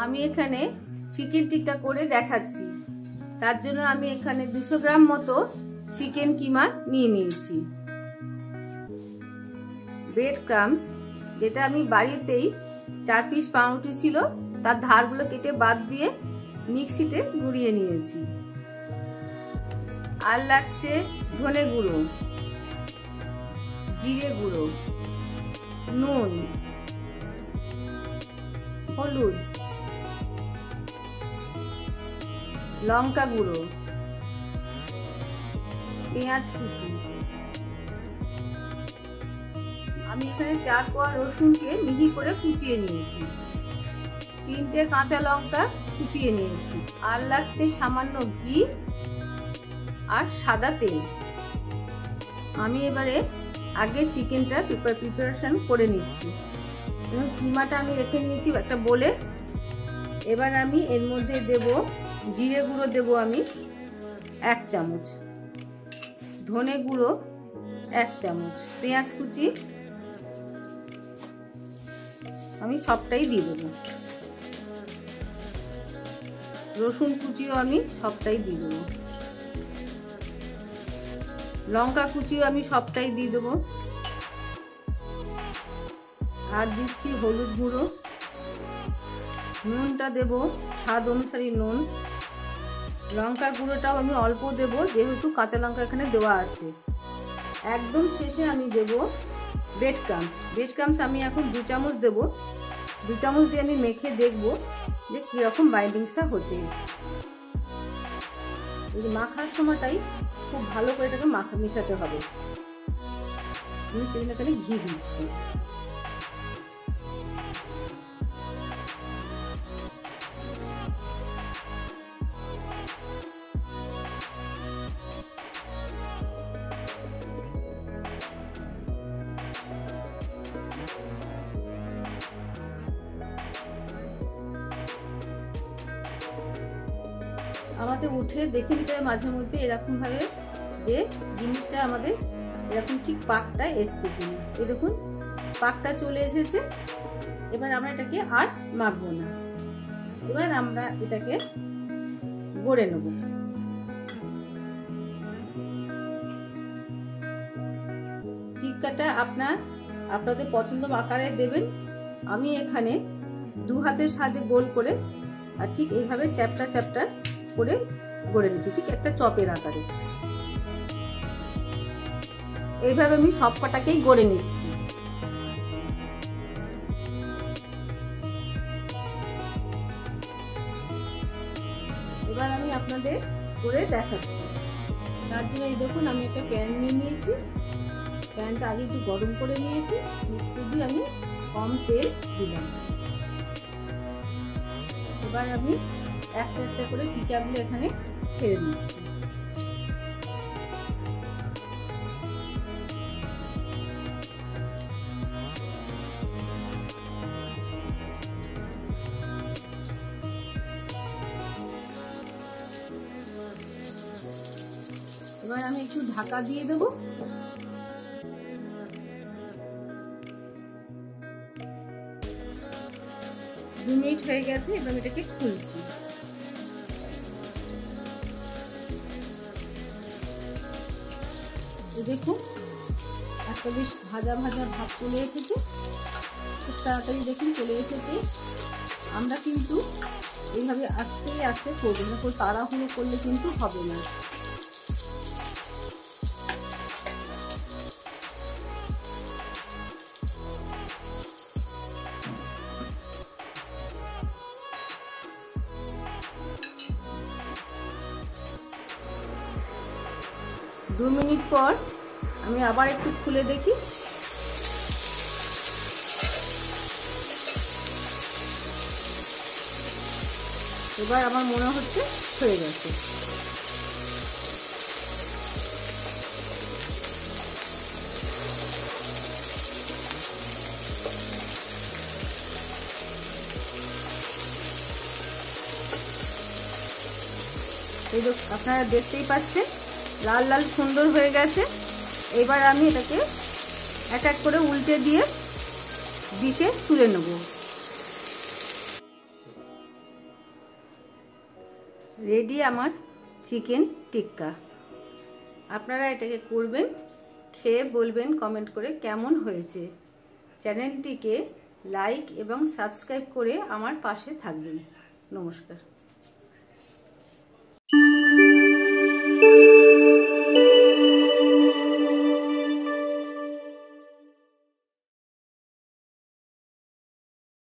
আমি এখানে চিকেন টিক্কা করে দেখাচ্ছি। তার জন্য আমি এখানে 200 গ্রাম মতো চিকেন কিমা নিয়ে নিয়েছি। ব্রেড ক্রাম্বস, যেটা আমি বাড়িতেই 4 পিস পাউরুটি ছিল তার ধারগুলো কেটে বাদ দিয়ে মিক্সিতে গুঁড়িয়ে নিয়েছি। আর লাগছে ধনে গুঁড়ো, জিরে গুঁড়ো, নুন, হলুদ, লঙ্কা গুঁড়ো, পেঁয়াজ কুচি। আমি এখানে 4 কোয়া রসুনকে মিহি করে কুচিয়ে নিয়েছি, 3টে কাঁচা লঙ্কা কুচিয়ে নিয়েছি। আর লাগছে সামান্য ঘি আর সাদা তেল। আমি এবারে আগে চিকেনটা প্রিপারেশন করে নিচ্ছি। কিমাটা আমি রেখে নিয়েছি একটা বলে। এবার আমি এর মধ্যে দেব জিরে গুঁড়ো, দেব আমি 1 চামচ, ধনে গুঁড়ো 1 চামচ, পেঁয়াজ কুচি আমি সবটাই দিয়ে দেবো, রসুন কুচিও আমি সবটাই দিয়ে দেবো, লঙ্কা কুচিও আমি সবটাই দিয়ে দেবো। আর দিচ্ছি হলুদ গুঁড়ো, নুনটা দেব স্বাদ অনুসারে নুন, লঙ্কা গুঁড়োটাও আমি অল্প দেব যেহেতু কাঁচা লঙ্কা এখানে দেওয়া আছে। একদম শেষে আমি দেব ব্রেড ক্রাম্বস। ব্রেড ক্রাম্বস আমি এখন 2 চামচ দেব। 2 চামচ দিয়ে আমি মেখে দেখব যে কীরকম বাইন্ডিংসটা হচ্ছে। এই মাখার সময়টাই খুব ভালো করে এটাকে মেশাতে হবে। আমি সেখানে এখানে ঘি দিচ্ছি। আমাদের উঠে দেখে নিতে হবে মাঝে মধ্যে এরকম ভাবে যে জিনিসটা আমাদের এরকম ঠিক পাকটা এসছে কিনা। এই দেখুন পাকটা চলে এসেছে। এবার আমরা এটাকে আর মাখবো না, এবার আমরা এটাকে গড়ে নেব। টিক্কাটা আপনাদের পছন্দ আকারে দেবেন। আমি এখানে 2 হাতের সাহায্যে গোল করে আর ঠিক এইভাবে চ্যাপটা চ্যাপটা করে গড়ে নিচ্ছি, ঠিক একটা চপের আকারে। এইভাবে আমি সব কটাকেই গড়ে নিচ্ছি। এবার আমি আপনাদের করে দেখাচ্ছি। তার জন্য এই দেখুন আমি একটা প্যান নিয়ে নিয়েছি। প্যানটা আগে একটু গরম করে নিয়েছি, খুবই আমি কম তেল দিলাম। এবার আমি একটা একটা করে টিক্কাগুলো এখানে ছেড়ে দিচ্ছি। এবার আমি একটু ঢাকা দিয়ে দেবো। দু মিনিট হয়ে গেছে, এবার আমি এটাকে খুলছি। দেখুন একটা বেশ ভাজা ভাজা ভাব চলে এসেছে, খুব তাড়াতাড়ি দেখুন চলে এসেছে। আমরা কিন্তু এইভাবে আস্তে আস্তে করবো না, তাড়াহুড়ো করলে কিন্তু হবে না। দু মিনিট পর আমি আবার একটু খুলে দেখি। এবার আমার মনে হচ্ছে হয়ে গেছে। এই তো আপনারা দেখতেই পাচ্ছেন লাল লাল সুন্দর হয়ে গেছে। এবার আমি এটাকে এক এক করে উল্টে দিয়ে ডিশে তুলে নেব। রেডি আমার চিকেন টিক্কা। আপনারা এটাকে করবেন, খেয়ে বলবেন কমেন্ট করে কেমন হয়েছে। চ্যানেলটিকে লাইক এবং সাবস্ক্রাইব করে আমার পাশে থাকবেন। নমস্কার।